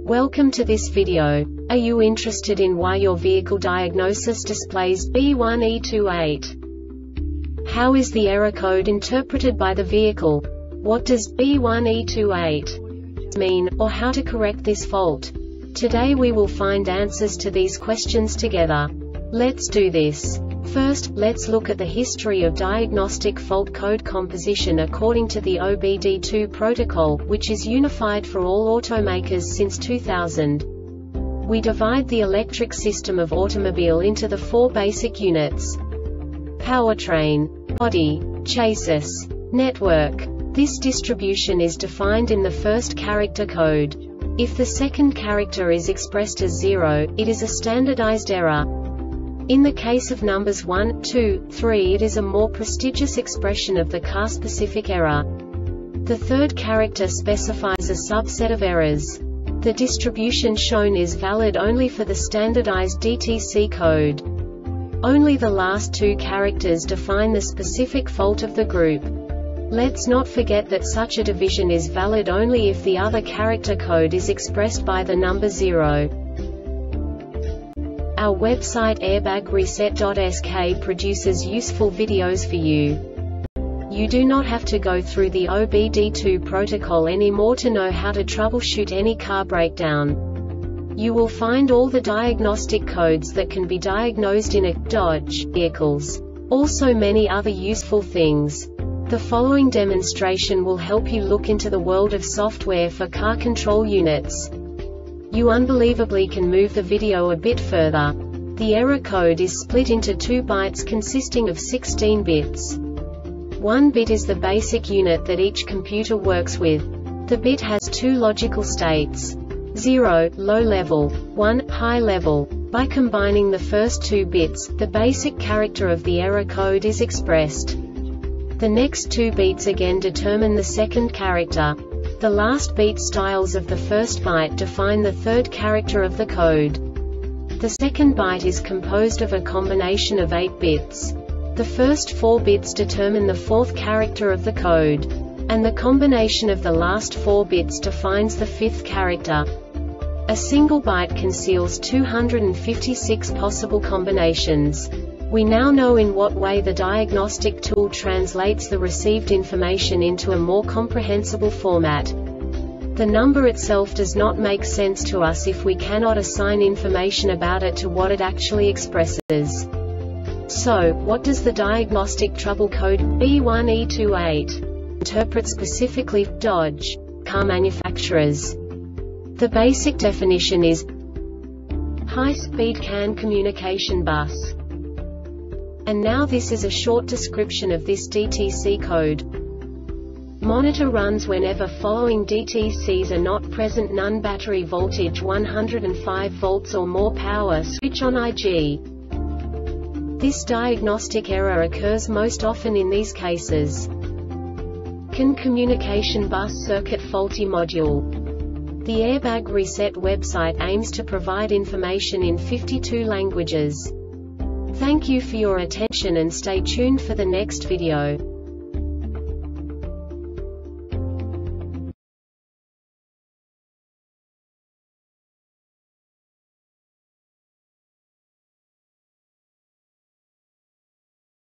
Welcome to this video. Are you interested in why your vehicle diagnosis displays B1E28? How is the error code interpreted by the vehicle? What does B1E28 mean, or how to correct this fault? Today we will find answers to these questions together. Let's do this. First, let's look at the history of diagnostic fault code composition according to the OBD2 protocol, which is unified for all automakers since 2000. We divide the electric system of automobile into the four basic units: powertrain, body, chassis, network. This distribution is defined in the first character code. If the second character is expressed as 0, it is a standardized error. In the case of numbers 1, 2, 3, it is a more prestigious expression of the car-specific error. The third character specifies a subset of errors. The distribution shown is valid only for the standardized DTC code. Only the last two characters define the specific fault of the group. Let's not forget that such a division is valid only if the other character code is expressed by the number 0. Our website airbagreset.sk produces useful videos for you. You do not have to go through the OBD2 protocol anymore to know how to troubleshoot any car breakdown. You will find all the diagnostic codes that can be diagnosed in a Dodge vehicles. Also many other useful things. The following demonstration will help you look into the world of software for car control units. You unbelievably can move the video a bit further. The error code is split into 2 bytes consisting of 16 bits. 1 bit is the basic unit that each computer works with. The bit has 2 logical states: 0, low level, 1, high level. By combining the first 2 bits, the basic character of the error code is expressed. The next 2 beats again determine the second character. The last beat styles of the first byte define the third character of the code. The second byte is composed of a combination of 8 bits. The first 4 bits determine the fourth character of the code. And the combination of the last 4 bits defines the fifth character. A single byte conceals 256 possible combinations. We now know in what way the diagnostic tool translates the received information into a more comprehensible format. The number itself does not make sense to us if we cannot assign information about it to what it actually expresses. So, what does the diagnostic trouble code B1E28 interpret specifically for Dodge car manufacturers? The basic definition is high-speed CAN communication bus. And now this is a short description of this DTC code. Monitor runs whenever following DTCs are not present: none, battery voltage 105 volts or more, power switch on IG. This diagnostic error occurs most often in these cases: CAN communication bus circuit faulty module. The Airbag Reset website aims to provide information in 52 languages. Thank you for your attention and stay tuned for the next video.